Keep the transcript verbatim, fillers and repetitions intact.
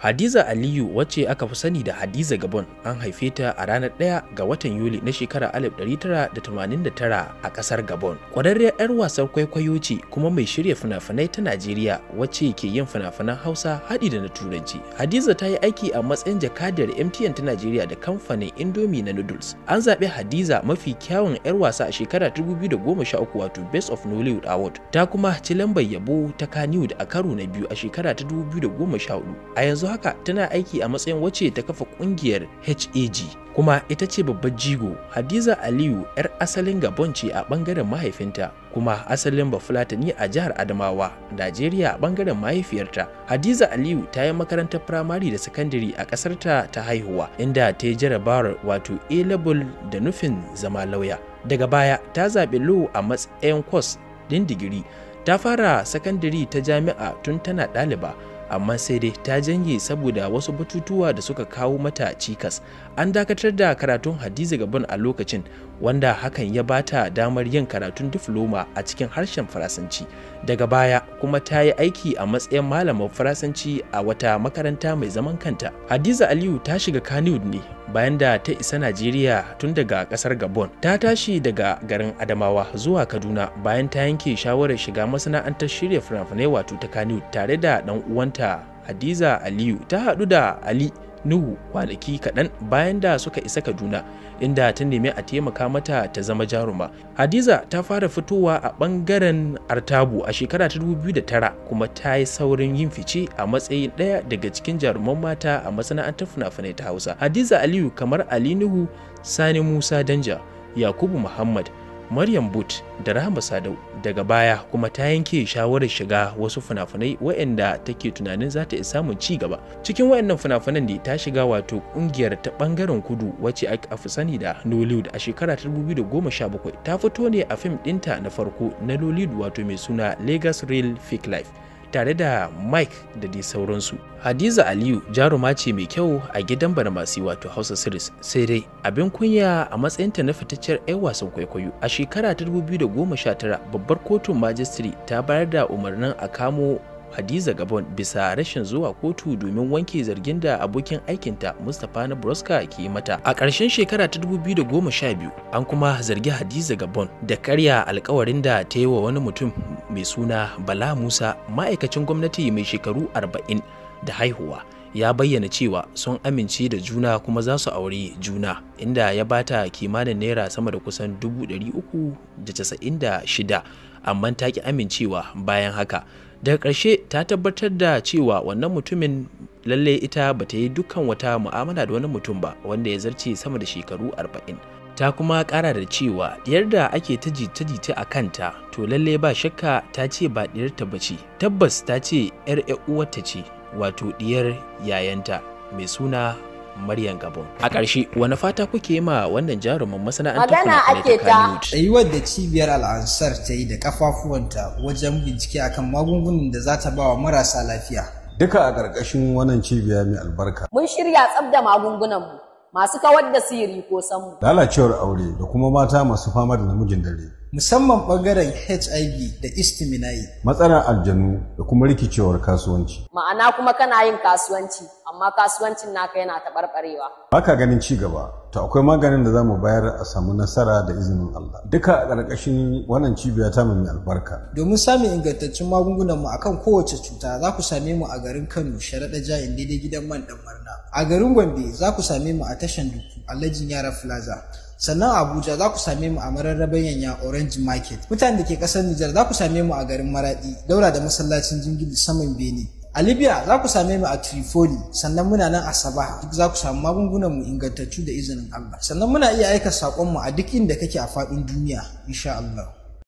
Hadiza Aliyu, wacce aka fi sani da Hadiza Gabon, an haife ta a ranar ɗaya ga watan Yuli na shekarar alif ɗari tara da tamanin da tara a ƙasar Gabon. Ƙwararriyar 'yar wasan kwaikwayo ce kuma mai shirya fina-finai ta Najeriya, wacce ke yin fina-finan Hausa haɗi da na Turanci. Hadiza ta yi aiki a matsayin jakadiyar M T N ta Nigeria da kamfanin indomie na noodles. An zaɓi Hadiza mafi kyawun 'yar wasa a shekara dubu biyu da goma sha uku, wato Best of Nollywood Award. Ta kuma ci lambar yabo ta kannywood a karo na biyu a shekara ta dubu biyu da goma sha hudu. A yanzu haka tana aiki a matsayin wacce ta kafa kungiyar H A G, kuma ita ce babbar jigo. Hadiza Aliyu 'yar asalin Gabon ce a bangaren mahaifinta, kuma asalin Bafulatani a jihar Adamawa, Najeriya a bangaren mahaifiyarta. Hadiza Aliyu ta yi makarantar firamare da sakandare a ƙasarta ta haihuwa, inda ta yi jarabawar wato A level da nufin zama lauya. Daga baya ta zaɓi law a matsayin kwas ɗin digiri. Ta fara sakandare ta jami'a tun tana ɗaliba, amma sai dai ta janye saboda wasu batutuwa da suka kawo mata cikas. An dakatar da karatun Hadiza Gabon a lokacin, wanda hakan ya bata damar yin karatun difloma a cikin harshen Faransanci. Daga baya kuma ta yi aiki a matsayin malamar Faransanci a wata makaranta mai zaman kanta. Hadiza Aliyu ta shiga kannywood ne bayan da ta isa Najeriya tun daga kasar Gabon. Ta tashi daga garin Adamawa zuwa Kaduna bayan ta yanke shawarar shiga masana'antar shirya fina-finai wato ta kannywood tare da ɗan uwanta. Hadiza Aliyu ta haɗu da Ali Nuhu kwanaki kaɗan bayan da suka isa Kaduna, inda ta nemi a taimaka mata ta zama jaruma. Hadiza ta fara fitowa a ɓangaren artabu a shekara ta dubu biyu da tara, kuma ta yi saurin yin fice a matsayin ɗaya daga cikin jaruman mata a masana'antar fina-finai ta Hausa. Hadiza Aliyu kamar Ali Nuhu, Sani Musa Danja, Yakubu Muhammad, Maryam But da Rahama Sadau. Daga baya kuma ta yanke shawarar shiga wasu fina-finai waɗanda take tunanin za ta samun ci gaba. Cikin waɗannan fina-finan ne ta shiga wato ƙungiyar ta ɓangaren kudu, wacce aka fi sani da Nollywood a shekara ta dubu biyu da goma sha bakwai. Ta fito ne a fim ɗinta na farko na Nollywood wato mai suna Lagos Real Fake Life, tare da Mike da dai sauransu. Hadiza Aliyu jaruma ce mai kyau a gidan barmasi wato Hausa series, sai dai abin kunya a matsayinta na fitacciyar 'yan wasan kwaikwayo. A shekara ta dubu biyu da goma sha tara, babbar kotun majistare ta bayar da umarnin a kamo Hadiza Gabon bisa rashin zuwa kotu domin wanke zargin da abokin aikinta Mustapha na Broska ke mata. A ƙarshen shekara ta dubu biyu da goma sha biyu, an kuma zargi Hadiza Gabon da karya alkawarin da ta yi wa wani mutum mai suna Bala Musa, ma'aikacin gwamnati mai shekaru arba'in da haihuwa. Ya bayyana cewa sun amince da juna kuma za su aure juna, inda ya bata kimanin naira sama da kusan dubu ɗari uku da casa'in da shida, amma ta ki amincewa. Bayan haka daga ƙarshe ta tabbatar da cewa wannan mutumin lalle ita bata yi dukkan wata mu'amala da wani mutum ba wanda ya zarce sama da shekaru arba'in. Ta kuma ƙara da cewa diyar da ake ta jita-jita a kanta to lalle ba shakka ta ce ba diyarta ba ce. Tabbas ta ce 'yar 'yar uwarta ce, wato diyar yayanta mai suna Maryam Gabon. A ƙarshe, wani fata kuke ma wannan jaruman masana'antar fina-finai ta Kannywood? Tsayuwar da cibiyar Al'ansar ta yi da kafafuwanta wajen bincike akan magungunan da za ta ba wa marasa lafiya. Duka a ƙarƙashin wannan cibiya mai albarka. Mun shirya tsab da magungunanmu masu kawar da sihiri ko samu, lalacewar aure da kuma mata masu fama da namijin dare. Musamman ɓangaren H I V da istimina'i. Matsalar aljanu da kuma rikicewar kasuwanci. Ma'ana kuma kana yin kasuwanci, amma kasuwancin naka yana taɓarɓarewa. Baka ganin ci gaba, to akwai maganin da za mu bayar a samu nasara da izinin Allah. Duka a ƙarƙashin wannan cibiya ta mai albarka. Domin samun ingantaccen magungunan mu akan kowace cuta, za ku same mu a garin Kano, Sharaɗa Jain daidai gidan man ɗan Marna. A garin Gombe za ku same mu a tashan Duku, Alhajin Yara Plaza. Sannan a Abuja za ku same mu a mararraban Yanya Orange Market. Mutanen da ke ƙasar Nijar za ku same mu a garin Maraɗi, daura da masallacin Jingili saman Bene. A Libya za ku same mu a Tripoli, sannan muna nan a Sabah, duk za ku samu magungunan mu ingantattu da izinin Allah. Sannan muna iya aika saƙon mu a duk inda kake a faɗin duniya, insha Allah.